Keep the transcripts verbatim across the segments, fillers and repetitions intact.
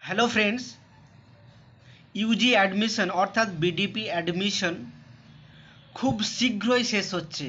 Hello friends, UG admission অর্থাৎ BDP admission খুব শীঘ্রই শেষ হচ্ছে।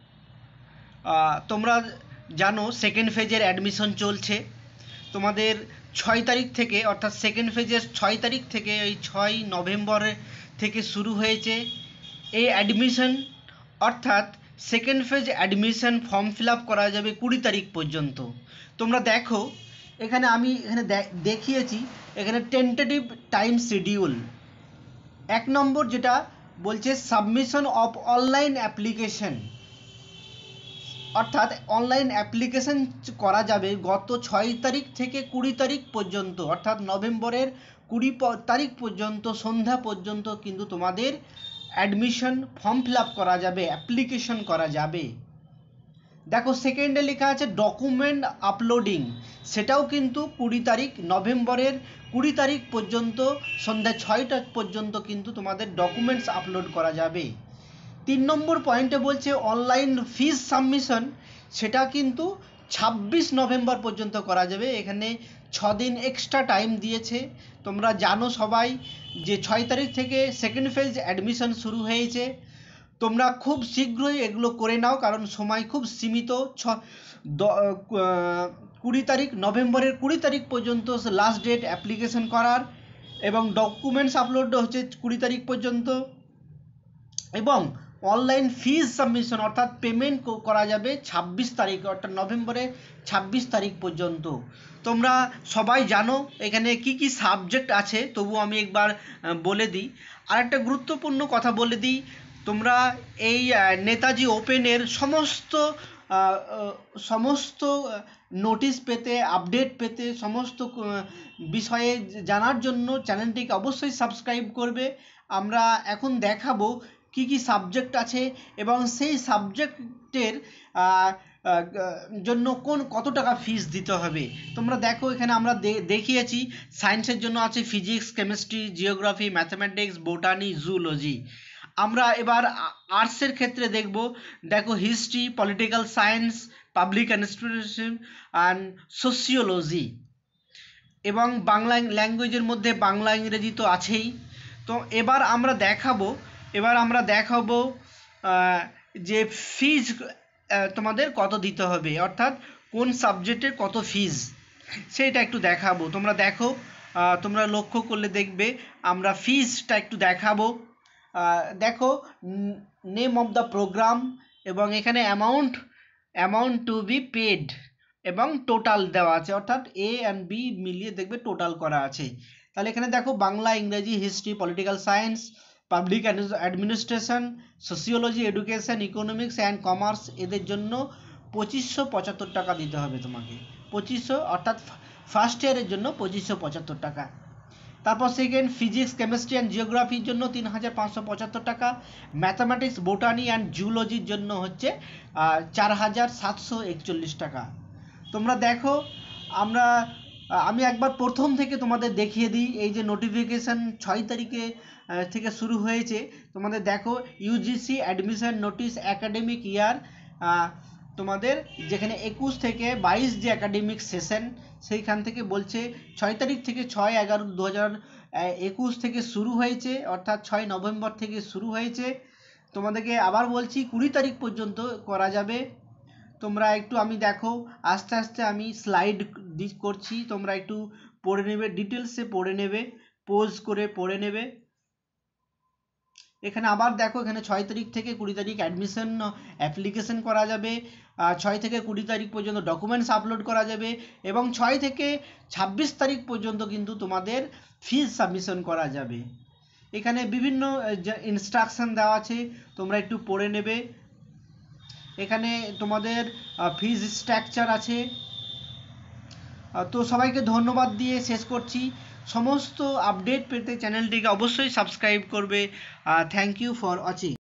তোমরা জানো সেকেন্ড ফেজের অ্যাডমিশন চলছে। তোমাদের ছয় তারিখ থেকে অর্থাৎ সেকেন্ড ফেজের ছয় তারিখ থেকে এই ছয় নভেম্বর থেকে শুরু হয়েছে এই অ্যাডমিশন। অর্থাৎ second phase admission form fill up করা যাবে কুড়ি তারিখ পর্যন্ত। তোমরা দেখো এখানে আমি এখানে দেখিয়েছি এখানে টেন্টেটিভ টাইম শিডিউল। এক নম্বর যেটা বলছে সাবমিশন অফ অনলাইন অ্যাপ্লিকেশন, অর্থাৎ অনলাইন অ্যাপ্লিকেশন করা যাবে গত ছয় তারিখ থেকে কুড়ি তারিখ পর্যন্ত, অর্থাৎ নভেম্বরের কুড়ি তারিখ পর্যন্ত সন্ধ্যা পর্যন্ত কিন্তু তোমাদের অ্যাডমিশন ফর্ম ফিল আপ করা যাবে, অ্যাপ্লিকেশন করা যাবে। দেখো সেকেন্ডে লেখা আছে ডকুমেন্ট আপলোডিং, সেটাও কিন্তু কুড়ি তারিখ নভেম্বরের কুড়ি তারিখ পর্যন্ত সন্ধ্যা ছয়টা পর্যন্ত কিন্তু তোমাদের ডকুমেন্টস আপলোড করা যাবে। তিন নম্বর পয়েন্টে বলছে অনলাইন ফিজ সাবমিশন, সেটা কিন্তু ছাব্বিশ নভেম্বর পর্যন্ত করা যাবে। এখানে ছ দিন এক্সট্রা টাইম দিয়েছে। তোমরা জানো সবাই যে ছয় তারিখ থেকে সেকেন্ড ফেজ অ্যাডমিশন শুরু হয়েছে। তোমরা খুব শীঘ্রই এগুলো করে নাও, কারণ সময় খুব সীমিত। ছ কুড়ি তারিখ নভেম্বরের কুড়ি তারিখ পর্যন্ত লাস্ট ডেট অ্যাপ্লিকেশন করার, এবং ডকুমেন্টস আপলোড হচ্ছে কুড়ি তারিখ পর্যন্ত, এবং অনলাইন ফিজ সাবমিশন অর্থাৎ পেমেন্ট করা যাবে ছাব্বিশ তারিখ অর্থাৎ নভেম্বরের ছাব্বিশ তারিখ পর্যন্ত। তোমরা সবাই জানো এখানে কি কি সাবজেক্ট আছে, তবু আমি একবার বলে দিই। আর একটা গুরুত্বপূর্ণ কথা বলে দিই, তোমরা এই নেতাজি ওপেনের সমস্ত সমস্ত নোটিশ পেতে, আপডেট পেতে, সমস্ত বিষয়ে জানার জন্য চ্যানেলটিকে অবশ্যই সাবস্ক্রাইব করবে। আমরা এখন দেখাবো কি কি সাবজেক্ট আছে এবং সেই সাবজেক্টের জন্য কোন কত টাকা ফিস দিতে হবে। তোমরা দেখো এখানে আমরা দেখিয়েছি সায়েন্সের জন্য আছে physics, chemistry, geography, mathematics, botany, zoology. আমরা এবার আর্টসের ক্ষেত্রে দেখব। দেখো history, political science, public administration and sociology, এবং বাংলা ল্যাঙ্গুয়েজের মধ্যে বাংলা ইংরেজি তো আছেই। তো এবার আমরা দেখাবো এবার আমরা দেখাবো যে ফিজ তোমাদের কত দিতে হবে, অর্থাৎ কোন সাবজেক্টের কত ফিজ সেটা একটু দেখাবো। তোমরা দেখো, তোমরা লক্ষ্য করলে দেখবে আমরা ফিজটা একটু দেখাবো। দেখো নেম অফ দ্য প্রোগ্রাম, এবং এখানে amount amount to be paid এবং টোটাল দেওয়া আছে, অর্থাৎ এ অ্যান্ড বি মিলিয়ে দেখবে টোটাল করা আছে। তাহলে এখানে দেখো বাংলা, ইংরেজি, history, political science, public administration, sociology, education, economics and commerce, এদের জন্য পঁচিশশো পঁচাত্তর টাকা দিতে হবে তোমাকে। পঁচিশশো অর্থাৎ ফার্স্ট ইয়ারের জন্য পঁচিশশো পঁচাত্তর টাকা। তারপর সেকেন্ড ফিজিক্স, কেমিস্ট্রি অ্যান্ড জিওগ্রাফির জন্য তিন হাজার পাঁচশো পঁচাত্তর টাকা। ম্যাথামেটিক্স, বোটানি অ্যান্ড জুলজির জন্য হচ্ছে চার হাজার সাতশো একচল্লিশ টাকা। তোমরা দেখো আমরা আমি একবার প্রথম থেকে তোমাদের দেখিয়ে দিই। এই যে নোটিফিকেশান ছয় তারিখে থেকে শুরু হয়েছে, তোমাদের দেখো UGC admission notice academic year, তোমাদের যেখানে একুশ থেকে বাইশ যে অ্যাকাডেমিক সেশন, সেইখান থেকে বলছে ছয় তারিখ থেকে ছয় এগারো দু হাজার একুশ থেকে শুরু হয়েছে, অর্থাৎ ছয় নভেম্বর থেকে শুরু হয়েছে। তোমাদেরকে আবার বলছি কুড়ি তারিখ পর্যন্ত করা যাবে। তোমরা একটু আমি দেখো আস্তে আস্তে আমি স্লাইড করছি, তোমরা একটু পড়ে নেবে, ডিটেলসে পড়ে নেবে, পোজ করে পড়ে নেবে। এখানে আবার দেখো এখানে ছয় তারিখ থেকে কুড়ি তারিখ অ্যাডমিশন অ্যাপ্লিকেশন করা যাবে, ছয় থেকে কুড়ি তারিখ পর্যন্ত ডকুমেন্টস আপলোড করা যাবে, এবং ছয় থেকে ছাব্বিশ তারিখ পর্যন্ত কিন্তু তোমাদের ফিজ সাবমিশন করা যাবে। এখানে বিভিন্ন ইনস্ট্রাকশন দেওয়া আছে, তোমরা একটু পড়ে নেবে। এখানে তোমাদের ফিজ স্ট্রাকচার আছে। তো সবাইকে ধন্যবাদ দিয়ে শেষ করছি। সমস্ত আপডেট পেতে চ্যানেলটিকে অবশ্যই সাবস্ক্রাইব করবে। Thank you for watching.